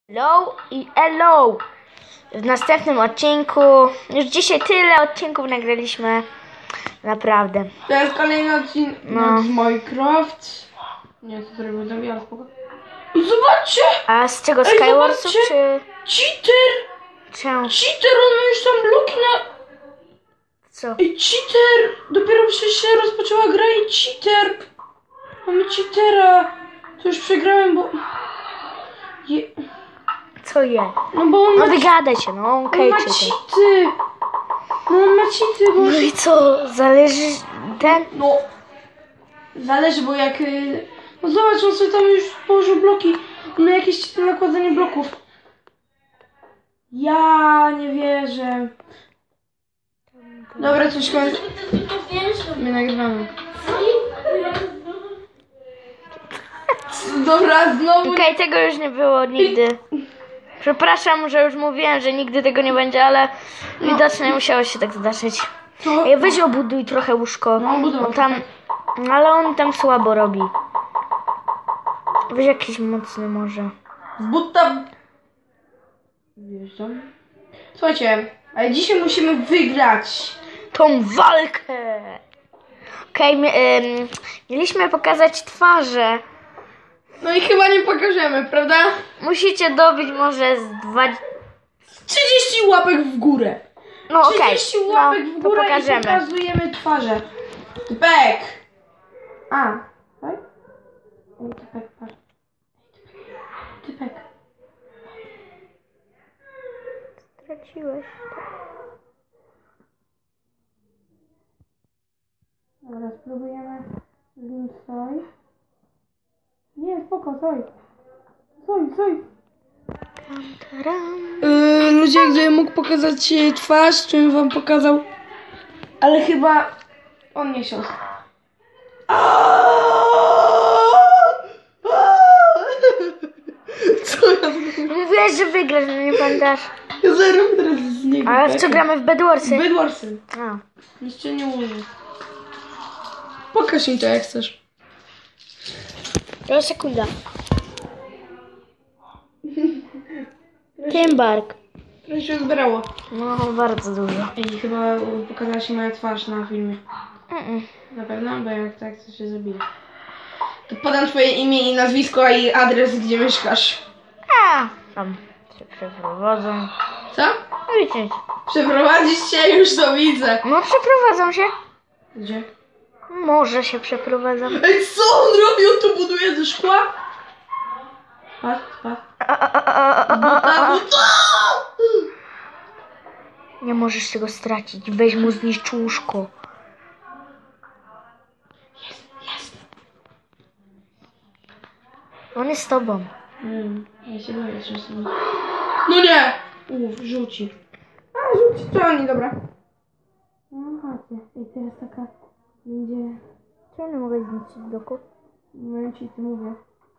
Hello i hello! W następnym odcinku, już dzisiaj tyle odcinków nagraliśmy, naprawdę. To jest kolejny odcinek z Minecraft. Nie, to zrobił dobie, ale spoko. I zobaczcie! A z czego, Skywarsów czy... Cheater! Czemu? Cheater, on ma już tam bloki na... Co? Ej, cheater! Dopiero przecież się rozpoczęła gra i cheater! Mamy cheatera! To już przegrałem, bo... Co je? No bo on No ma... wygadaj się, no okej, on ma cheaty! No on ma cheaty, bo... No i co, zależy ten? No... Zależy, bo jak... No zobacz, on sobie tam już położył bloki. On ma jakieś cheaty nakładanie bloków. Ja nie wierzę. Dobra, coś kończy. My nagrywamy. Dobra, znowu... Okej, tego już nie było nigdy. Przepraszam, że już mówiłem, że nigdy tego nie będzie, ale widocznie musiało się tak zdarzyć. Co? Ej, weź obuduj trochę łóżko. No, buduję. On tam... Ale on tam słabo robi. Weź jakiś mocny może. Zbud tam... Wjeżdżam. Słuchajcie, ale dzisiaj musimy wygrać. Tą walkę! Okej, mieliśmy pokazać twarze. No i chyba nie pokażemy, prawda? Musicie dobić może z 20... 30 łapek w górę. No okej, 30 łapek w to górę pokażemy. i pokazujemy twarze. Typek! A, tak? Ej, typek, patrz. Typek. Straciłeś. Dobra, spróbujemy z nim soj. Nie, spoko, soj. Soj. Ludzie, gdybym mógł pokazać twarz, to bym wam pokazał. Ale chyba on nie siąść. Co ja zrobiłem? Mówiłeś, że wygrasz, no nie pamiętasz. Ja zaraz teraz z niego. Ale w co gramy? W Bedwarsy? Bedwarsy. A. Jeszcze nie mówię. Pokaż im to jak chcesz. To sekunda. Timbark. To się zbierało. No, bardzo dużo. I chyba pokazała się moja twarz na filmie. Na pewno, bo jak tak, to się zabije. To podam twoje imię i nazwisko i adres, gdzie mieszkasz. A, tam się przeprowadzą. Co? No widzicie. Przeprowadzić się? Już to widzę. No przeprowadzą się. Gdzie? Może się przeprowadzą. Ej, co on robi? On to buduje ze szkła? Patrz. Nie możesz tego stracić. Weź mu zniszcz łóżko. Jest. On jest z tobą. Ja się boję, że są... No nie! Rzuci. A, rzuci to oni, dobra. No chodźcie. I teraz taka będzie... Czemu nie mogę zniszczyć bloku? No ci ty mówię.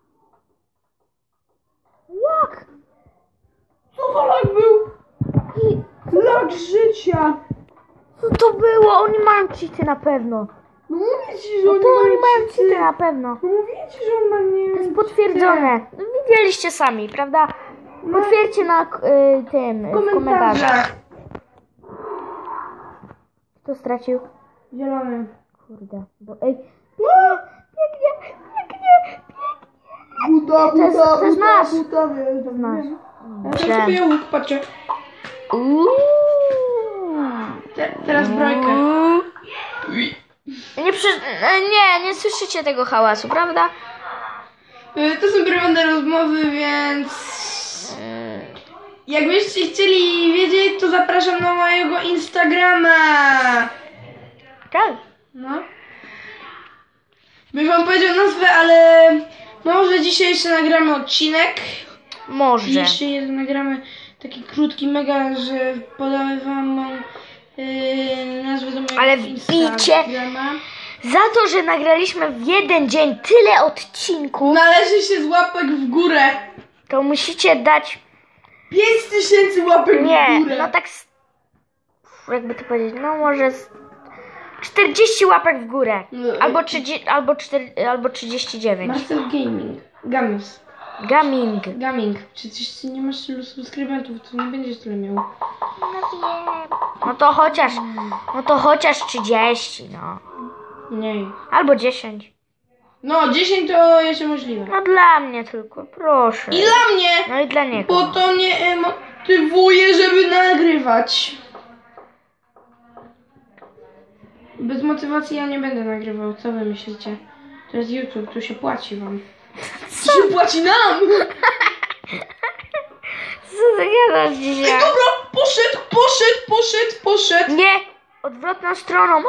Jak? Co to lag był? Lag życia! Co to było? Oni mają cheaty na pewno. No mówię ci, że No oni to oni mają mają cheaty na pewno. No mówię ci, że on ma nie... To jest potwierdzone. No, widzieliście sami, prawda? Potwierdźcie na tym, w komentarzach. Kto stracił? Zielony. Kurde, bo ej, biegnie. Buta, To jest nasz. buta, wiesz, To jest nasz. Ja teraz sobie łuk, patrzcie. Teraz zbrojkę. Nie słyszycie tego hałasu, prawda? To są prywatne rozmowy, więc... Jakbyście chcieli wiedzieć, to zapraszam na mojego Instagrama. Tak. No. Bym wam powiedział nazwę, ale może dzisiaj jeszcze nagramy odcinek. Może. Jeszcze jeden nagramy taki krótki, mega, że podamy wam moją nazwę do mojego Ale Instagrama. Za to, że nagraliśmy w jeden dzień tyle odcinków, Należy się z łapek w górę. to musicie dać... 5000 łapek w Nie, górę. no tak... Jakby to powiedzieć, no może... 40 łapek w górę. No, Albo 39. Master Gaming. Gamus. Gaming. Przecież ty nie masz tylu subskrybentów, to nie będziesz tyle miał. No wiem. No to chociaż 30, no. Mniej. Albo 10. No, 10 to jeszcze możliwe. No dla mnie tylko, proszę. I dla mnie! No i dla niego. Bo to mnie motywuje, żeby nagrywać. Bez motywacji ja nie będę nagrywał. Co wy myślicie? To jest YouTube, tu się płaci wam. Co się płaci nam? Co ty gadasz dzisiaj? Dobra, poszedł. Nie! Odwrotną stroną.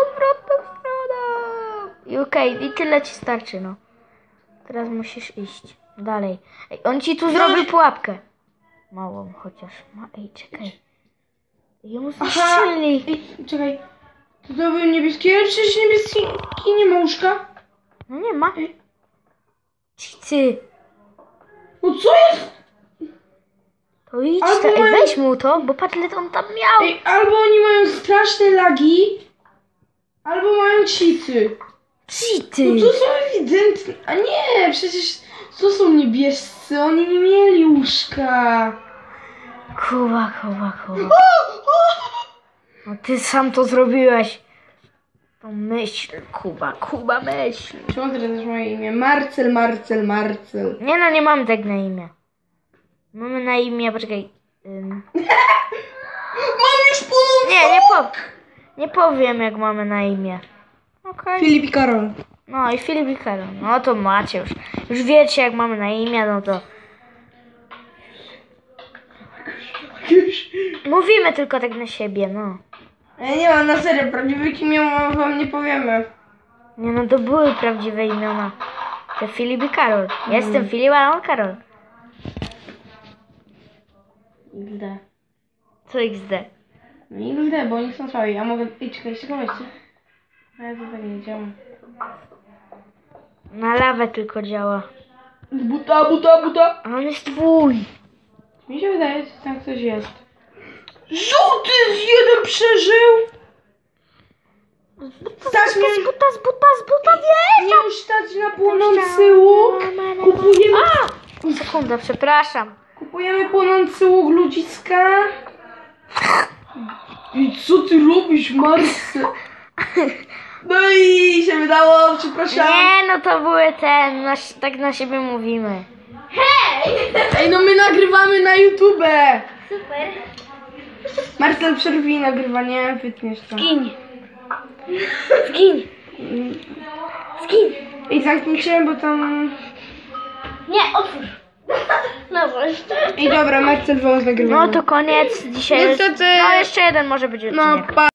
Okej, i tyle ci starczy, no. Teraz musisz iść dalej. Ej, on ci tu zrobił pułapkę. Małą chociaż. Ej, czekaj. Ją zniszczyli. Ej, czekaj. To był niebieski, ale przecież niebieski nie ma łóżka. No nie ma. Ty. No co jest? To idź, Albo ej, mają- weź mu to, bo patrz ile on tam miał. Ej, albo oni mają straszne lagi, albo mają cheaty. Cheaty. No to są ewidentne. A nie, przecież to są niebiescy, oni nie mieli łóżka. Kuba. No ty sam to zrobiłeś. To myśl, Kuba myśl. Czemu teraz jest moje imię? Marcel. Nie no, nie mamy tak na imię. Mamy na imię, poczekaj. Mam już ponad... Nie powiem jak mamy na imię. Okej. Filip i Karol. No i Filip i Karol. No to macie już. Już wiecie jak mamy na imię, no to... Mówimy tylko tak na siebie, no. Ja nie mam, na serio, prawdziwych imion wam nie powiemy. Nie no, to były prawdziwe imiona. To Filip i Karol. Ja jestem Filip, a on Karol. XD. Co XD? No XD, bo oni są słabi. A mogę... Ej, czekaj, weźcie. A ja to tak nie działa. Na lawę tylko działa. Buta. A on jest twój. Mi się wydaje, że tam ktoś jest. Żółty jeden przeżył! Stać mnie... Z buta, wiesz! Nie już stać na płonący łuk. Kupujemy... Sekunda, przepraszam. Kupujemy płonący łuk ludziska. I co ty robisz, Marce? No i się wydało, przepraszam. Nie, no to były tak na siebie mówimy. Ej, no my nagrywamy na YouTube. Super. Marcel, przerwij nagrywanie, wytniesz to. Zgin. I zamknijcie, bo tam... Nie, otwórz. No właśnie. Ej, dobra, Marcel, wyłącz nagrywanie. No to koniec dzisiaj. Niestety. No jeszcze jeden może być odcinek. No, pa.